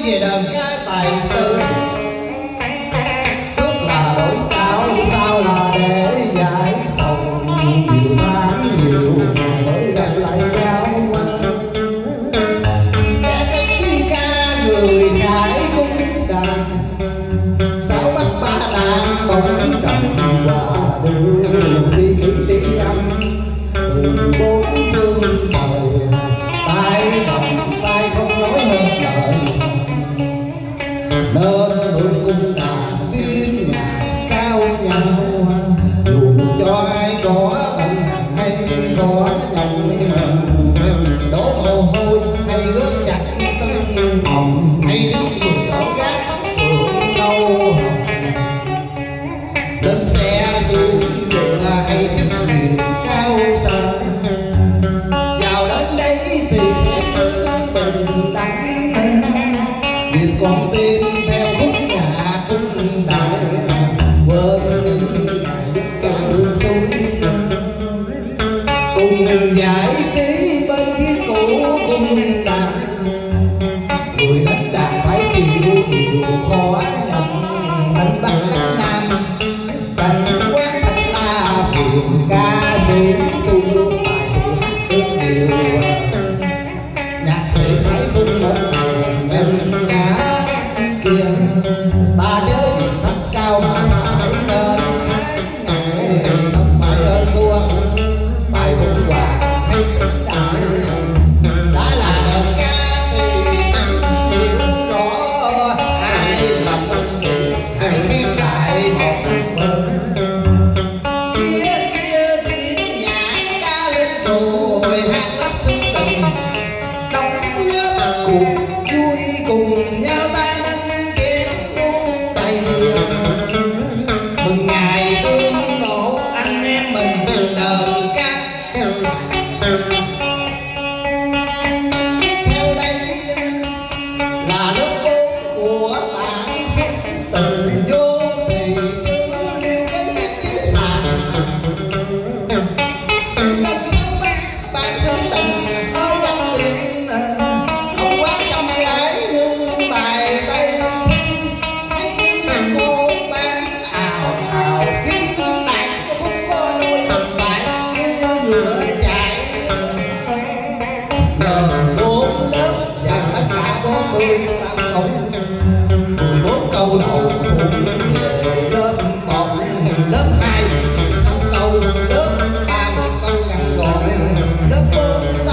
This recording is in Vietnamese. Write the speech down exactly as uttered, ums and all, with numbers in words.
về đờn ca tài tử. Trước là đổi cao, sau là để giải sầu. Nhiều tháng nhiều ngày mới gặp lại nhau. Kẻ cất tiếng ca người khải cung đàn. Sáu bắt ba đàn bóng cầm và đưa đi kỹ tiếng âm. Từ bốn phương trời tay cầm tay không nói hết lời. Nên mượn cung đàn phim nhạc cao nhau. Dù cho ai có bệnh hay có nhọc, đổ mồ hôi hay ướt chặt tưng hồng, hay những người ở gác phượng lâu lên xe xuống đường hay tiếp điện cao xa. Vào đến đây thì sẽ tư bình đắng, việc con tim theo khúc nhạc cung đàn. Quên những ngày giấc cả đường xuôi, cùng giải trí bên thiết cũ cung đàn. Người đánh đàn phải chịu nhiều khó nhọc, đánh bắt đánh nam đánh quát thật là phiền. Ca sĩ tu tài thì hát được điều, nhạc sĩ phải phun một ngày nhân nhã kia. Ta nhớ gì thấp cao mà mãi nên ái ngại, không phải ơn thua bài phụng hoàng hay tiếng đại. Đã là đờn ca thì xin hiểu rõ, ai làm ơn thì hãy thêm lại một bên. Kia kia tiếng nhạc ca lên rồi hát lấp xuân tình, đóng góp cuộc vui cùng nhau tay nâng kém đu đầy hiền. Mừng ngày tương ngộ anh em mình đờn ca. Tiếp theo đây là lớp bốn của bạn Xuân Tình. Vô thì cứ liêu cái biết chứ sàn. Trong sáu mắt bạn Xuân Tình hơi đặc biệt, không quá trong gái như bài Tây Thi. Hay cô bán ào ào phía tương lạc khúc có đôi mình phải như ngựa chạy. Gần bốn lớp và tất cả bốn mươi tám câu, mười bốn câu đầu thuộc về lớp một, lớp hai sáu câu, lớp ba mươi câu ngắn gọn, lớp bốn